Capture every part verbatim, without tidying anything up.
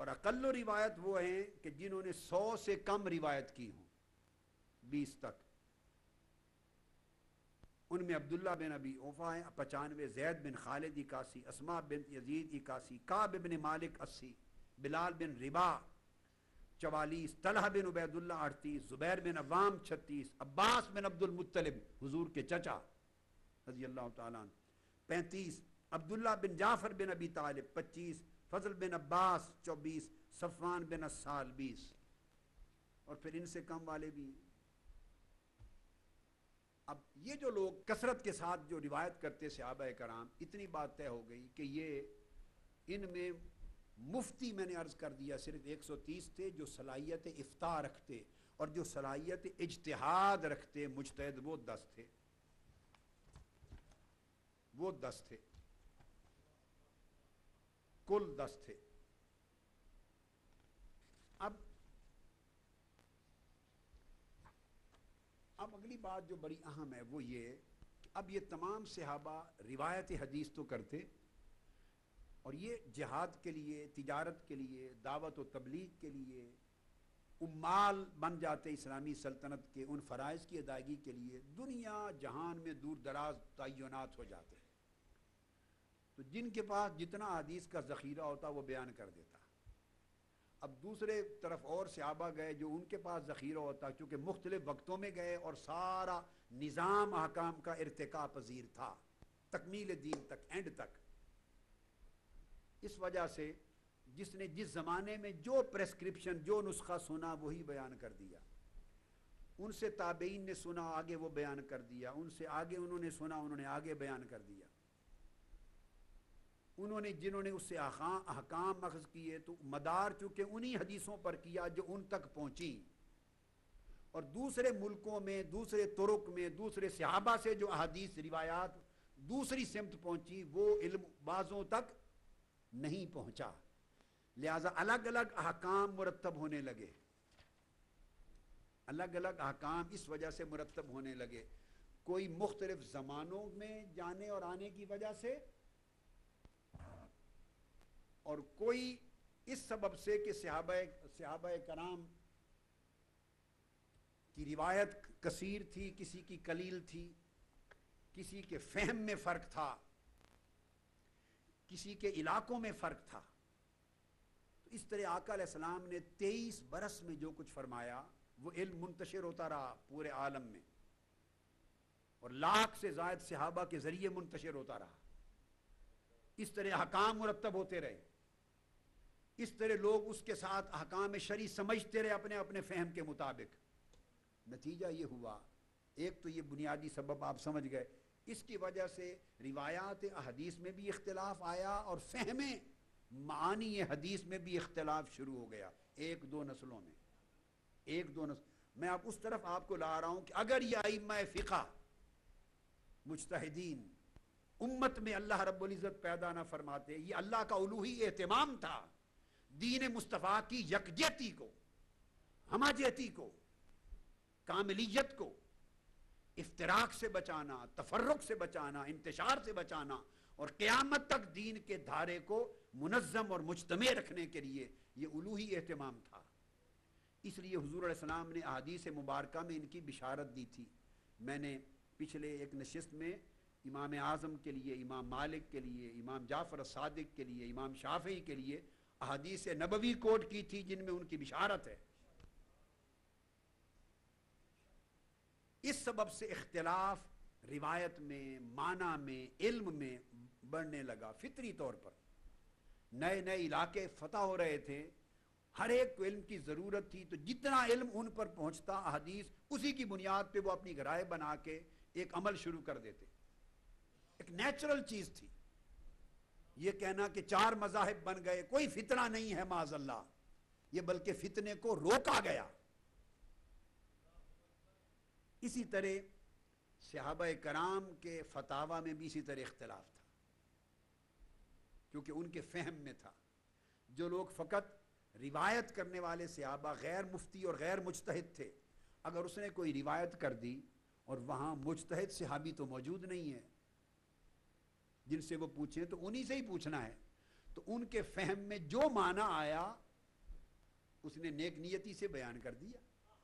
اور اقل روایت وہ ہیں کہ جنہوں نے سو سے کم روایت کی ہوں، بیس تک. ان میں عبداللہ بن ابی اوفا ہیں پچانوے، زید بن خالد اکاسی، اسماء بن یزید اکاسی، کعب بن مالک اسی، بلال بن ربا چوالیس، طلحہ بن عبید اللہ اڑتیس، زبیر بن عوام چھتیس، عباس بن عبد المطلب حضور کے چچا رضی اللہ تعالیٰ عنہ پینتیس، عبداللہ بن جعفر بن ابی طالب پچیس، فضل بن عباس چوبیس، صفوان بن اسال بیس، اور پھر ان سے کم والے بھی ہیں. اب یہ جو لوگ کثرت کے ساتھ جو روایت کرتے صحابہ کرام، اتنی بات طے ہو گئی کہ یہ ان میں مفتی میں نے عرض کر دیا صرف ایک سو تیس تھے جو صلاحیت افتاء رکھتے، اور جو صلاحیت اجتہاد رکھتے مجتہد وہ دس تھے، وہ دس تھے، کل دس تھے. اب اب اگلی بات جو بڑی اہم ہے وہ یہ کہ اب یہ تمام صحابہ روایت حدیث تو کرتے، اور یہ جہاد کے لیے، تجارت کے لیے، دعوت و تبلیغ کے لیے امال بن جاتے اسلامی سلطنت کے ان فرائض کی ادائیگی کے لیے دنیا جہان میں دور دراز تعینات ہو جاتے. تو جن کے پاس جتنا حدیث کا ذخیرہ ہوتا وہ بیان کر دیتا. اب دوسرے طرف اور صحابہ گئے جو ان کے پاس ذخیرہ ہوتا، چونکہ مختلف وقتوں میں گئے اور سارا نظام احکام کا ارتقاء پذیر تھا تکمیل دین تک، اینڈ تک. اس وجہ سے جس نے جس زمانے میں جو پریسکرپشن، جو نسخہ سنا وہی بیان کر دیا. ان سے تابعین نے سنا آگے وہ بیان کر دیا، ان سے آگے انہوں نے سنا انہوں نے آگے بیان کر دیا. انہوں نے جنہوں نے اس سے احکام اخذ کیے تو مدار چونکہ انہی حدیثوں پر کیا جو ان تک پہنچی، اور دوسرے ملکوں میں، دوسرے طرق میں، دوسرے صحابہ سے جو احادیث روایات دوسری سمت پہنچی وہ علم بعضوں تک نہیں پہنچا. لہذا الگ الگ احکام مرتب ہونے لگے، الگ الگ احکام اس وجہ سے مرتب ہونے لگے، کوئی مختلف زمانوں میں جانے اور آنے کی وجہ سے، اور کوئی اس سبب سے کہ صحابہ صحابہ کرام کی روایت کثیر تھی، کسی کی قلیل تھی، کسی کے فہم میں فرق تھا، کسی کے علاقوں میں فرق تھا. تو اس طرح آقا علیہ السلام نے تیئیس برس میں جو کچھ فرمایا وہ علم منتشر ہوتا رہا پورے عالم میں، اور لاکھ سے زائد صحابہ کے ذریعے منتشر ہوتا رہا. اس طرح احکام مرتب ہوتے رہے، اس طرح لوگ اس کے ساتھ احکام شرعی سمجھتے رہے اپنے اپنے فہم کے مطابق. نتیجہ یہ ہوا، ایک تو یہ بنیادی سبب آپ سمجھ گئے، اس کی وجہ سے روایات احادیث میں بھی اختلاف آیا اور فہم معانی حدیث میں بھی اختلاف شروع ہو گیا ایک دو نسلوں میں. ایک دو نسل میں اب اس طرف آپ کو لا رہا ہوں کہ اگر یہ ائمہ فقہ مجتہدین امت میں اللہ رب العزت پیدا نہ فرماتے، یہ اللہ کا الوہی اہتمام تھا دین مصطفیٰ کی یکجہتی کو، ہماجہتی کو، کاملیت کو، افتراق سے بچانا، تفرق سے بچانا، انتشار سے بچانا، اور قیامت تک دین کے دھارے کو منظم اور مجتمع رکھنے کے لیے یہ الوہی اہتمام تھا. اس لیے حضور علیہ السلام نے احادیث مبارکہ میں ان کی بشارت دی تھی. میں نے پچھلے ایک نشست میں امام اعظم کے لیے، امام مالک کے لیے، امام جعفر الصادق کے لیے، امام شافعی کے لیے احادیث نبوی کوٹ کی تھی جن میں ان کی بشارت ہے. اس سبب سے اختلاف روایت میں، معنی میں، علم میں بڑھنے لگا. فطری طور پر نئے نئے علاقے فتح ہو رہے تھے، ہر ایک کو علم کی ضرورت تھی، تو جتنا علم ان پر پہنچتا احادیث اسی کی بنیاد پہ وہ اپنی رائے بنا کے ایک عمل شروع کر دیتے. ایک نیچرل چیز تھی یہ کہنا کہ چار مذاہب بن گئے، کوئی فتنہ نہیں ہے معاذ اللہ، یہ بلکہ فتنے کو روکا گیا. اسی طرح صحابہ کرام کے فتاوی میں بھی اسی طرح اختلاف تھا کیونکہ ان کے فہم میں تھا. جو لوگ فقط روایت کرنے والے صحابہ غیر مفتی اور غیر مجتہد تھے، اگر اس نے کوئی روایت کر دی اور وہاں مجتہد صحابی تو موجود نہیں ہے جن سے وہ پوچھیں تو انہی سے ہی پوچھنا ہے، تو ان کے فہم میں جو معنی آیا اس نے نیک نیتی سے بیان کر دیا.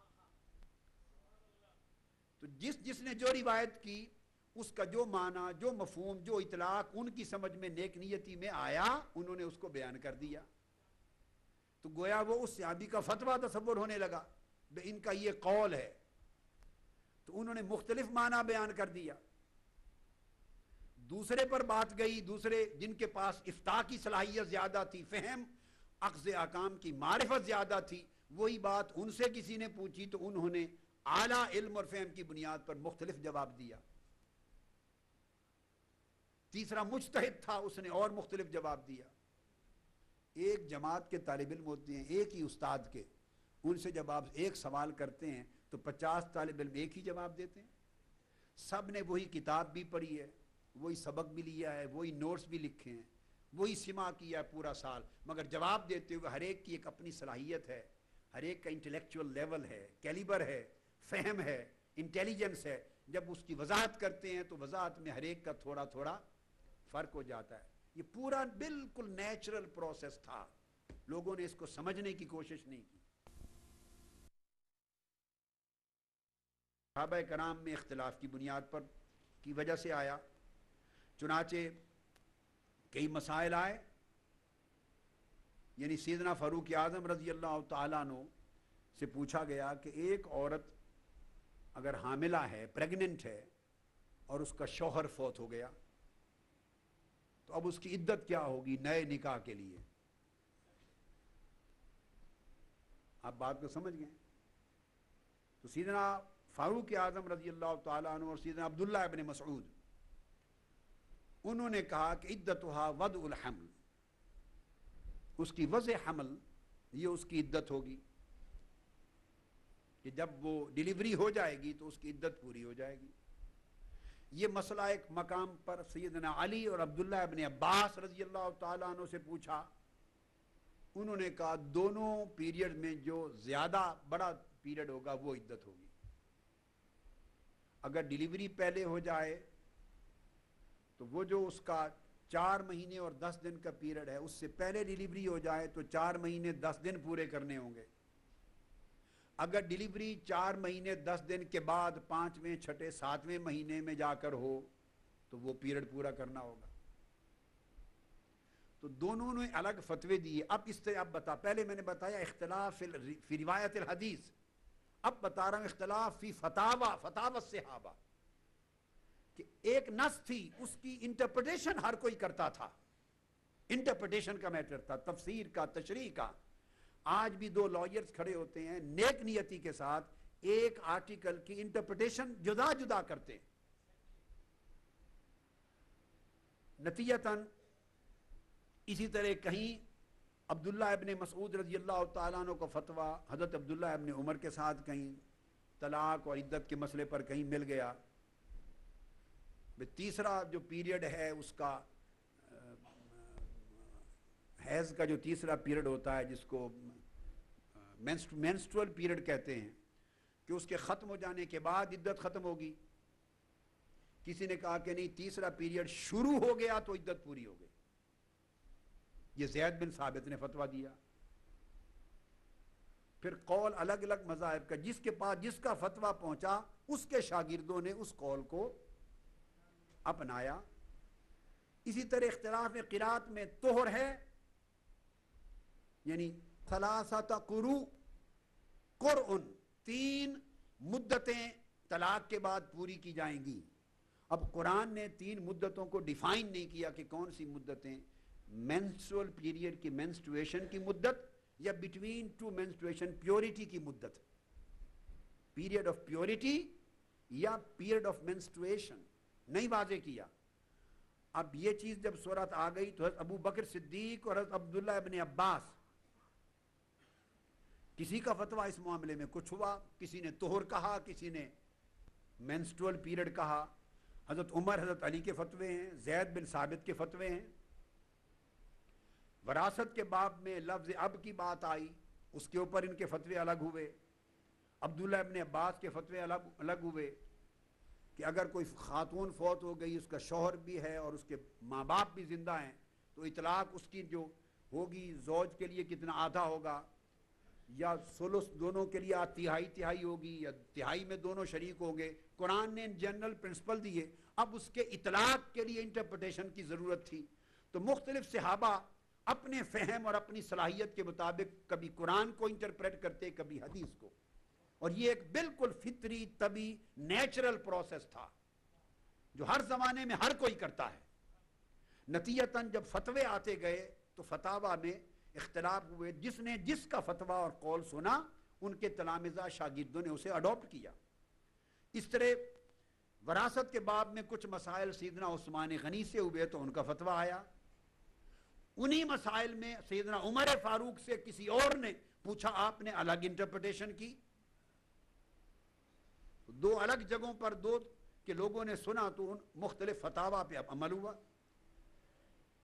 تو جس جس نے جو روایت کی اس کا جو معنی، جو مفہوم، جو اطلاق ان کی سمجھ میں نیک نیتی میں آیا انہوں نے اس کو بیان کر دیا. تو گویا وہ اس صحابی کا فتویٰ تصور ہونے لگا بے ان کا یہ قول ہے، تو انہوں نے مختلف معنی بیان کر دیا. دوسرے پر بات گئی، دوسرے جن کے پاس افتاء کی صلاحیت زیادہ تھی، فہم اخذ احکام کی معرفت زیادہ تھی، وہی بات ان سے کسی نے پوچھی تو انہوں نے اعلیٰ علم اور فہم کی بنیاد پر مختلف جواب دیا. تیسرا مجتہد تھا، اس نے اور مختلف جواب دیا. ایک جماعت کے طالب علم ہوتے ہیں ایک ہی استاد کے، ان سے جب آپ ایک سوال کرتے ہیں تو پچاس طالب علم ایک ہی جواب دیتے ہیں. سب نے وہی کتاب بھی پڑھی ہے، وہی سبق بھی لیا ہے، وہی نوٹس بھی لکھے ہیں، وہی سماع کیا ہے پورا سال، مگر جواب دیتے ہوئے ہر ایک کی ایک اپنی صلاحیت ہے، ہر ایک کا انٹلیکچوئل لیول ہے، کیلیبر ہے، فہم ہے، انٹیلیجنس ہے. جب اس کی وضاحت کرتے ہیں تو وضاحت میں ہر ایک کا تھوڑا تھوڑا فرق ہو جاتا ہے. یہ پورا بالکل نیچرل پروسیس تھا، لوگوں نے اس کو سمجھنے کی کوشش نہیں کی. صحابہ کرام میں اختلاف کی بنیاد پر کی وجہ سے آیا. چنانچہ کئی مسائل آئے، یعنی سیدنا فاروق اعظم رضی اللہ تعالیٰ عنہ سے پوچھا گیا کہ ایک عورت اگر حاملہ ہے، پریگننٹ ہے، اور اس کا شوہر فوت ہو گیا تو اب اس کی عدت کیا ہوگی نئے نکاح کے لیے؟ آپ بات کو سمجھ گئے؟ تو سیدنا فاروق اعظم رضی اللہ تعالیٰ عنہ اور سیدنا عبداللہ ابن مسعود انہوں نے کہا کہ عدتها وضع الحمل، اس کی وضع حمل یہ اس کی عدت ہوگی کہ جب وہ ڈیلیوری ہو جائے گی تو اس کی عدت پوری ہو جائے گی. یہ مسئلہ ایک مقام پر سیدنا علی اور عبداللہ ابن عباس رضی اللہ تعالیٰ عنہ سے پوچھا. انہوں نے کہا دونوں پیریڈ میں جو زیادہ بڑا پیریڈ ہوگا وہ عدت ہوگی. اگر ڈیلیوری پہلے ہو جائے تو وہ جو اس کا چار مہینے اور دس دن کا پیریڈ ہے اس سے پہلے ڈیلیوری ہو جائے تو چار مہینے دس دن پورے کرنے ہوں گے. اگر ڈیلیوری چار مہینے دس دن کے بعد پانچویں چھٹے ساتویں مہینے میں جا کر ہو تو وہ پیریڈ پورا کرنا ہوگا. تو دونوں نے الگ فتوے دیے. اب اس سے اب بتا، پہلے میں نے بتایا اختلاف فی روایت الحدیث، اب بتا رہا ہوں اختلاف فی فتاوی فتاوی الصحابہ، کہ ایک نص تھی اس کی انٹرپریٹیشن ہر کوئی کرتا تھا. انٹرپریٹیشن کا میٹر تھا، تفسیر کا، تشریح کا. آج بھی دو لائرز کھڑے ہوتے ہیں نیک نیتی کے ساتھ، ایک آرٹیکل کی انٹرپریٹیشن جدا جدا کرتے ہیں. نتیجتاً اسی طرح کہیں عبداللہ ابن مسعود رضی اللہ تعالیٰ عنہ کا فتویٰ حضرت عبداللہ ابن عمر کے ساتھ کہیں طلاق اور عدت کے مسئلے پر کہیں مل گیا. تیسرا جو پیریڈ ہے اس کا حیض کا جو تیسرا پیریڈ ہوتا ہے جس کو مینسٹرول پیریڈ کہتے ہیں، کہ اس کے ختم ہو جانے کے بعد عدت ختم ہوگی. کسی نے کہا کہ نہیں، تیسرا پیریڈ شروع ہو گیا تو عدت پوری ہو گئی. یہ زید بن ثابت نے فتویٰ دیا. پھر قول الگ الگ مذاہب کا، جس کے پاس جس کا فتویٰ پہنچا اس کے شاگردوں نے اس قول کو اپنایا. اسی طرح اختلاف قرات میں طہر ہے، یعنی ثلاثۃ قروء قرء، تین مدتیں طلاق کے بعد پوری کی جائیں گی. اب قرآن نے تین مدتوں کو ڈیفائن نہیں کیا کہ کون سی مدتیں، مینسٹرول پیریڈ کی مینسٹرویشن کی مدت یا بٹوین ٹو مینسٹرویشن پیورٹی کی مدت، پیریڈ آف پیورٹی یا پیریڈ آف مینسٹرویشن نہیں واضح کیا. اب یہ چیز جب صورت آ گئی تو حضرت ابو بکر صدیق اور حضرت عبداللہ ابن عباس، کسی کا فتویٰ اس معاملے میں کچھ ہوا، کسی نے طہر کہا، کسی نے مینسٹرول پیریڈ کہا. حضرت عمر حضرت علی کے فتوے ہیں، زید بن ثابت کے فتوے ہیں. وراثت کے باب میں لفظ اب کی بات آئی، اس کے اوپر ان کے فتوے الگ ہوئے. عبداللہ ابن عباس کے فتوے الگ الگ ہوئے کہ اگر کوئی خاتون فوت ہو گئی، اس کا شوہر بھی ہے اور اس کے ماں باپ بھی زندہ ہیں، تو اطلاق اس کی جو ہوگی زوج کے لیے کتنا آدھا ہوگا. یا سولس دونوں کے لیے تہائی تہائی ہوگی یا تہائی میں دونوں شریک ہوں گے. قرآن نے جنرل پرنسپل دیے, اب اس کے اطلاق کے لیے انٹرپریٹیشن کی ضرورت تھی. تو مختلف صحابہ اپنے فہم اور اپنی صلاحیت کے مطابق کبھی قرآن کو انٹرپریٹ کرتے, کبھی حدیث کو, اور یہ ایک بالکل فطری طبی نیچرل پروسیس تھا جو ہر زمانے میں ہر کوئی کرتا ہے. نتیجتاً جب فتوے آتے گئے تو فتاوی میں اختلاف ہوئے, جس نے جس کا فتویٰ اور قول سنا ان کے تلامذہ شاگردوں نے اسے اڈاپٹ کیا. اس طرح وراثت کے باب میں کچھ مسائل سیدنا عثمان غنی سے ہوئے تو ان کا فتویٰ آیا. انہی مسائل میں سیدنا عمر فاروق سے کسی اور نے پوچھا, آپ نے الگ انٹرپریٹیشن کی. دو الگ جگہوں پر دو کے لوگوں نے سنا تو ان مختلف فتاویٰ پہ اب عمل ہوا.